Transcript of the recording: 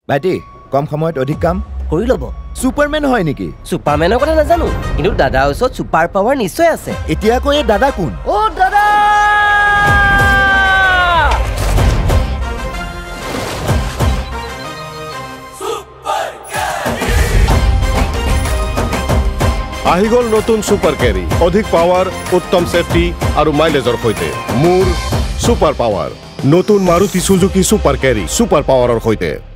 ভাইটি কম সময়ত অধিক কাম কৰি ল'ব সুপাৰমেন হয় নেকি সুপাৰমেনৰ কথা নাজানো কিন্তু দাদাৰ ওচৰত সুপাৰ পাৱাৰ নিশ্চয় আছে এতিয়া আকৌ এই দাদা কোন অ দাদা আহি গ'ল নতুন সুপাৰ কেৰি অধিক পাৱাৰ উত্তম সেফটি আৰু মাইলেজৰ সৈতে মোৰ সুপাৰ পাৱাৰ নতুন Maruti Suzuki super carry super পাৱাৰৰ সৈতে